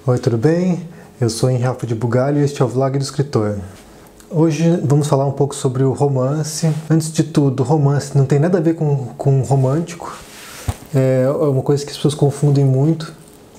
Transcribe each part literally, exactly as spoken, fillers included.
Oi, tudo bem? Eu sou Henrique Alfredo de Bugalho e este é o Vlog do Escritor. Hoje vamos falar um pouco sobre o romance. Antes de tudo, romance não tem nada a ver com, com romântico. É uma coisa que as pessoas confundem muito.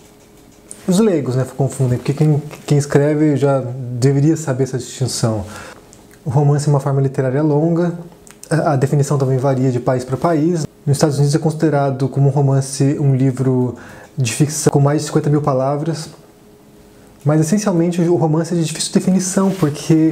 Os leigos, né, confundem, porque quem, quem escreve já deveria saber essa distinção. O romance é uma forma literária longa. A, a definição também varia de país para país. Nos Estados Unidos é considerado como um romance um livro de ficção com mais de cinquenta mil palavras. Mas essencialmente o romance é de difícil definição, porque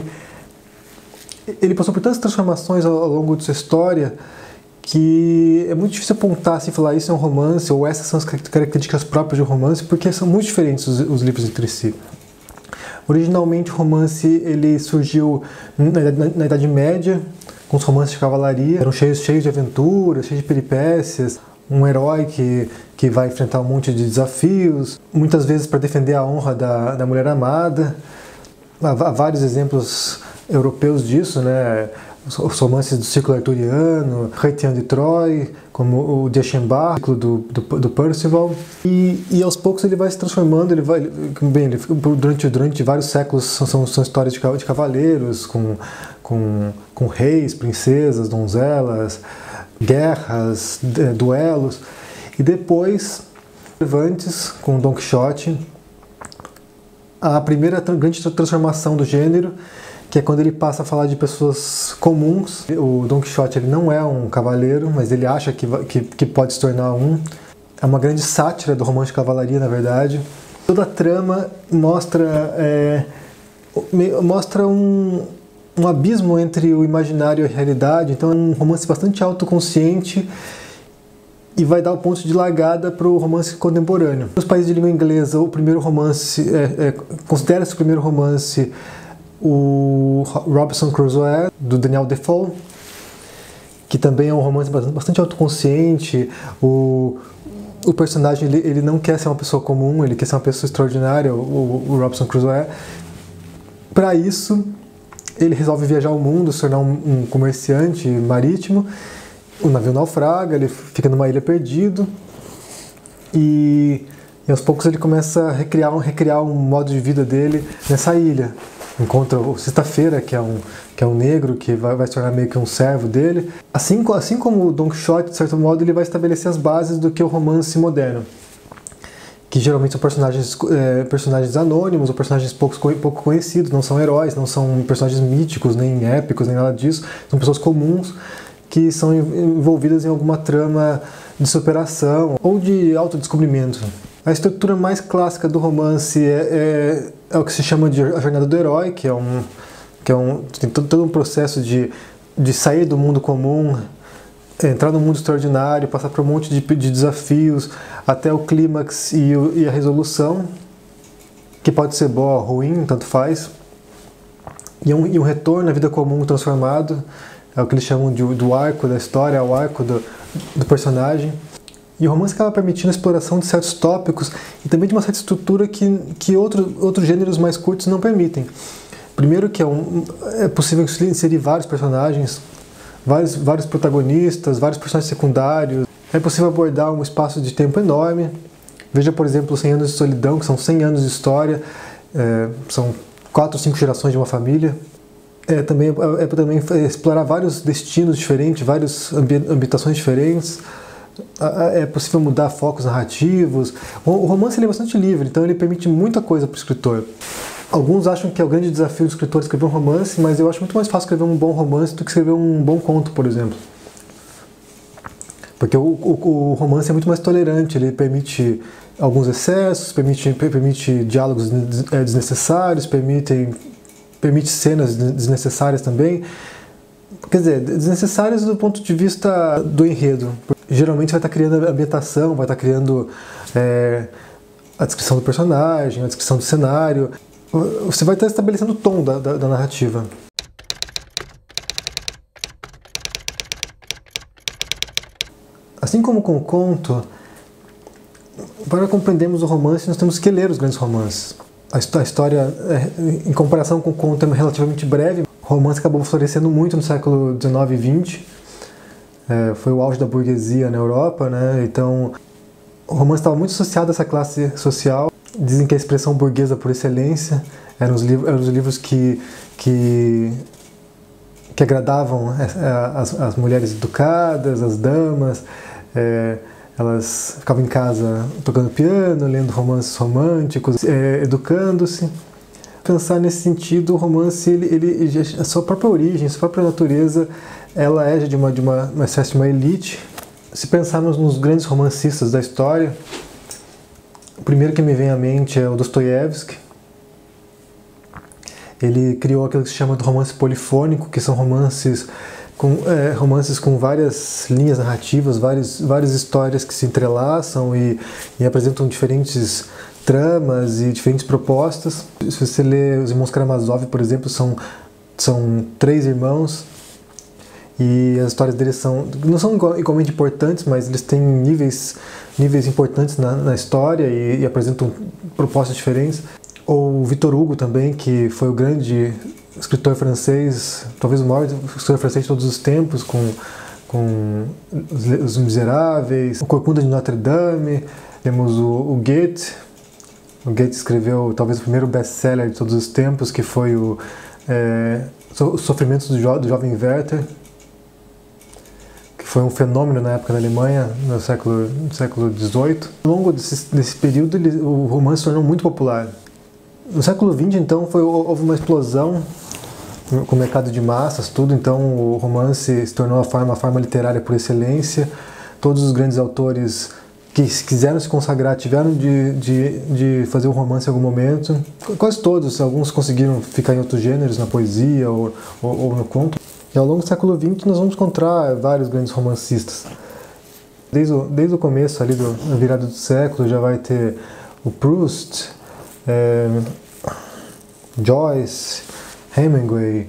ele passou por tantas transformações ao, ao longo de sua história que é muito difícil apontar assim, falar isso é um romance ou essas são as características próprias de um romance, porque são muito diferentes os, os livros entre si. Originalmente o romance ele surgiu na, na, na Idade Média, com os romances de cavalaria, eram cheios, cheios de aventuras, cheios de peripécias, um herói que, que vai enfrentar um monte de desafios, muitas vezes para defender a honra da, da mulher amada. Há, há vários exemplos europeus disso, né? Os romances do ciclo arturiano, Chrétien de Troyes, como o de Chambord, do, do, do Percival. E, e aos poucos ele vai se transformando, ele vai, bem, ele, durante, durante vários séculos são, são histórias de, de cavaleiros, com, com, com reis, princesas, donzelas, guerras, duelos, e depois, Cervantes, com Don Quixote, a primeira grande transformação do gênero, que é quando ele passa a falar de pessoas comuns. O Don Quixote ele não é um cavaleiro, mas ele acha que, que, que pode se tornar um. É uma grande sátira do romance de cavalaria, na verdade. Toda a trama mostra, é, mostra um... um abismo entre o imaginário e a realidade, então é um romance bastante autoconsciente e vai dar o ponto de largada para o romance contemporâneo. Nos países de língua inglesa, o primeiro romance, é, é, considera-se o primeiro romance o Robinson Crusoe, do Daniel Defoe, que também é um romance bastante, bastante autoconsciente. O, o personagem ele, ele não quer ser uma pessoa comum, ele quer ser uma pessoa extraordinária, o, o Robinson Crusoe. Para isso, ele resolve viajar ao mundo, se tornar um, um comerciante marítimo. O navio naufraga, ele fica numa ilha perdido e, e aos poucos ele começa a recriar um, recriar um modo de vida dele nessa ilha. Encontra o Sexta-feira, que é um, que é um negro que vai, vai se tornar meio que um servo dele. Assim, assim como o Don Quixote, de certo modo, ele vai estabelecer as bases do que é o romance moderno, que geralmente são personagens, é, personagens anônimos ou personagens pouco, pouco conhecidos, não são heróis, não são personagens míticos, nem épicos, nem nada disso, são pessoas comuns que são envolvidas em alguma trama de superação ou de autodescobrimento. A estrutura mais clássica do romance é, é, é o que se chama de a jornada do herói, que é um, que é um, tem todo, todo um processo de, de sair do mundo comum, entrar no mundo extraordinário, passar por um monte de, de desafios, até o clímax e, o, e a resolução, que pode ser boa ou ruim, tanto faz, e um, e um retorno à vida comum transformado, é o que eles chamam de, do arco da história, o arco do, do personagem. E o romance acaba permitindo a exploração de certos tópicos e também de uma certa estrutura que, que outro, outros gêneros mais curtos não permitem. Primeiro que é, um, é possível inserir vários personagens, vários, vários protagonistas, vários personagens secundários. É possível abordar um espaço de tempo enorme. Veja, por exemplo, cem anos de solidão, que são cem anos de história, é, são quatro ou cinco gerações de uma família. É também, é, é também explorar vários destinos diferentes, várias ambientações diferentes. É possível mudar focos narrativos. O romance ele é bastante livre, então ele permite muita coisa para o escritor. Alguns acham que é o grande desafio do escritor escrever um romance, mas eu acho muito mais fácil escrever um bom romance do que escrever um bom conto, por exemplo. Porque o, o, o romance é muito mais tolerante, ele permite alguns excessos, permite, permite diálogos desnecessários, permite, permite cenas desnecessárias também. Quer dizer, desnecessárias do ponto de vista do enredo. Geralmente vai estar criando a ambientação, vai estar criando é, a descrição do personagem, a descrição do cenário. Você vai estar estabelecendo o tom da, da, da narrativa. Assim como com o conto, para compreendermos o romance, nós temos que ler os grandes romances. A história, em comparação com o conto, é relativamente breve. O romance acabou florescendo muito no século dezenove e vinte. É, foi o auge da burguesia na Europa, né? Então o romance estava muito associado a essa classe social dizem que a expressão burguesa por excelência eram os livros, eram os livros que, que, que agradavam as, as mulheres educadas, as damas. É, elas ficavam em casa tocando piano, lendo romances românticos, é, educando-se. Pensar nesse sentido, o romance, ele, ele, a sua própria origem, a sua própria natureza, ela é de uma, de uma, uma espécie de uma elite. Se pensarmos nos grandes romancistas da história, o primeiro que me vem à mente é o Dostoiévski. Ele criou aquilo que se chama de romance polifônico, que são romances com, é, romances com várias linhas narrativas, várias, várias histórias que se entrelaçam e, e apresentam diferentes tramas e diferentes propostas. Se você lê os Irmãos Karamazov, por exemplo, são, são três irmãos e as histórias deles são, não são igualmente importantes, mas eles têm níveis, níveis importantes na, na história e, e apresentam propostas diferentes. Ou o Victor Hugo também, que foi o grande escritor francês, talvez o maior escritor francês de todos os tempos, com, com Os Miseráveis, o Corcunda de Notre Dame. Temos o, o Goethe. O Goethe escreveu talvez o primeiro best-seller de todos os tempos, que foi o é, Os Sofrimentos do, jo, do Jovem Werther, que foi um fenômeno na época da Alemanha, no século, no século dezoito. Ao longo desse, desse período, ele, o romance se tornou muito popular. No século vinte, então, foi, houve uma explosão com o mercado de massas, tudo. Então, o romance se tornou a forma, a forma literária por excelência. Todos os grandes autores que quiseram se consagrar tiveram de, de, de fazer o romance em algum momento. Quase todos, alguns conseguiram ficar em outros gêneros, na poesia ou, ou, ou no conto. E ao longo do século vinte, nós vamos encontrar vários grandes romancistas. Desde o, desde o começo, ali do, da virada do século, já vai ter o Proust, É, Joyce, Hemingway,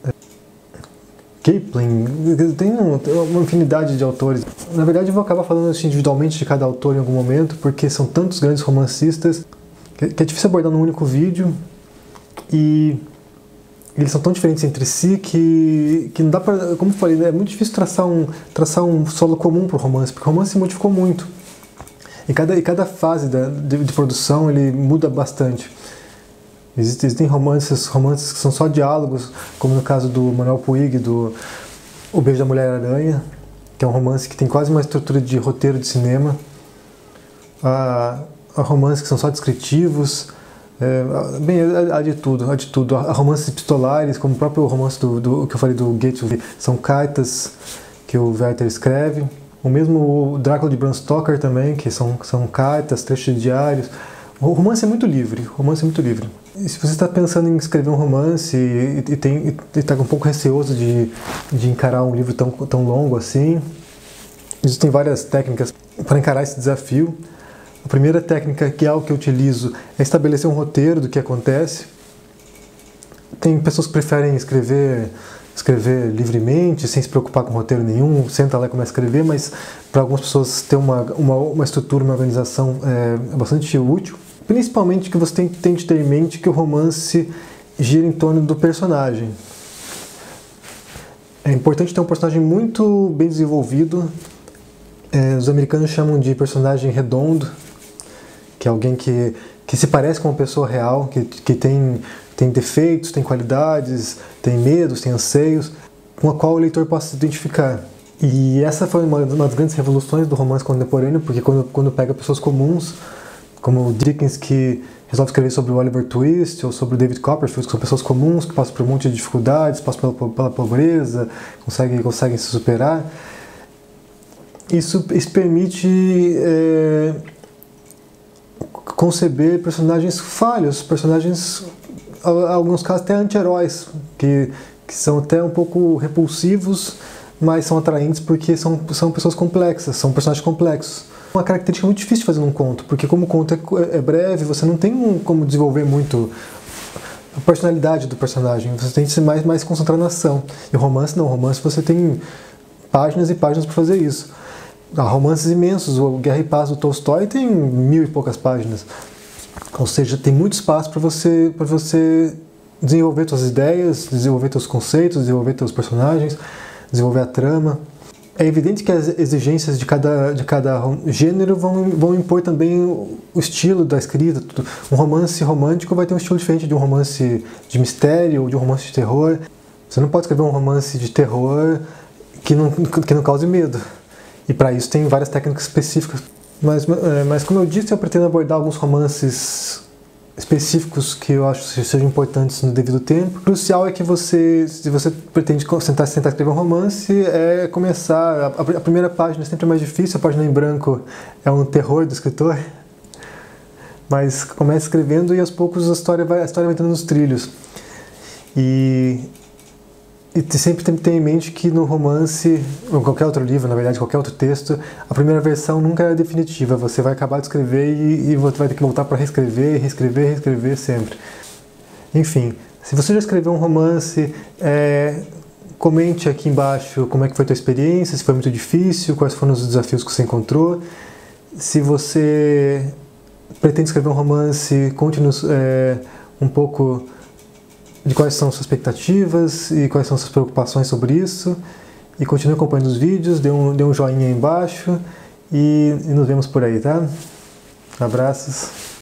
Kipling, tem uma infinidade de autores. Na verdade, eu vou acabar falando individualmente de cada autor em algum momento, porque são tantos grandes romancistas que é difícil abordar num único vídeo e eles são tão diferentes entre si que, que não dá para, como eu falei, é muito difícil traçar um, traçar um solo comum para o romance, porque o romance se modificou muito. E cada, e cada fase da, de, de produção ele muda bastante. Existem, existem romances, romances que são só diálogos, como no caso do Manuel Puig, do O Beijo da Mulher-Aranha, que é um romance que tem quase uma estrutura de roteiro de cinema. Há, há romances que são só descritivos, é, bem, há de tudo, há de tudo. Há romances epistolares, como o próprio romance do, do que eu falei do Goethe, são cartas que o Werther escreve. O mesmo Drácula de Bram Stoker também, que são, são cartas, trechos de diários. O romance é muito livre, o romance é muito livre. E se você está pensando em escrever um romance e está um pouco receoso de, de encarar um livro tão, tão longo assim, existem várias técnicas para encarar esse desafio. A primeira técnica, que é algo que eu utilizo, é estabelecer um roteiro do que acontece. Tem pessoas que preferem escrever... escrever livremente, sem se preocupar com roteiro nenhum, senta lá e começa a escrever, mas para algumas pessoas ter uma, uma, uma estrutura, uma organização é, é bastante útil. Principalmente que você tem, tem que ter em mente que o romance gira em torno do personagem. É importante ter um personagem muito bem desenvolvido. É, os americanos chamam de personagem redondo, que é alguém que, que se parece com uma pessoa real, que, que tem... tem defeitos, tem qualidades, tem medos, tem anseios, com a qual o leitor possa se identificar. E essa foi uma, uma das grandes revoluções do romance contemporâneo, porque quando, quando pega pessoas comuns, como o Dickens, que resolve escrever sobre o Oliver Twist, ou sobre o David Copperfield, que são pessoas comuns, que passam por um monte de dificuldades, passam pela, pela pobreza, conseguem, conseguem se superar. Isso, isso permite é, conceber personagens falhos, personagens... em alguns casos até anti-heróis, que, que são até um pouco repulsivos, mas são atraentes porque são, são pessoas complexas, são personagens complexos. Uma característica muito difícil de fazer num conto, porque como o conto é, é breve, você não tem como desenvolver muito a personalidade do personagem, você tem que se mais, mais concentrar na ação. E o romance não, o romance você tem páginas e páginas para fazer isso. Há romances imensos, o Guerra e Paz do Tolstói tem mil e poucas páginas. Ou seja, tem muito espaço para você, para você desenvolver suas ideias, desenvolver seus conceitos, desenvolver seus personagens, desenvolver a trama. É evidente que as exigências de cada, de cada gênero vão, vão impor também o estilo da escrita. Tudo. Um romance romântico vai ter um estilo diferente de um romance de mistério ou de um romance de terror. Você não pode escrever um romance de terror que não, que não cause medo. E para isso tem várias técnicas específicas. Mas, mas como eu disse, eu pretendo abordar alguns romances específicos que eu acho que sejam importantes no devido tempo. O crucial é que você, se você pretende tentar, tentar escrever um romance, é começar. A, a primeira página é sempre mais difícil, a página em branco é um terror do escritor. Mas comece escrevendo e aos poucos a história vai, a história vai entrando nos trilhos. E, e sempre tem que ter em mente que no romance, ou qualquer outro livro, na verdade, qualquer outro texto, a primeira versão nunca é definitiva. Você vai acabar de escrever e, e você vai ter que voltar para reescrever, reescrever, reescrever sempre. Enfim, se você já escreveu um romance, é, comente aqui embaixo como é que foi a tua experiência, se foi muito difícil, quais foram os desafios que você encontrou. Se você pretende escrever um romance, conte-nos é, um pouco de quais são suas expectativas e quais são suas preocupações sobre isso. E continue acompanhando os vídeos, dê um, dê um joinha aí embaixo e, e nos vemos por aí, tá? Abraços.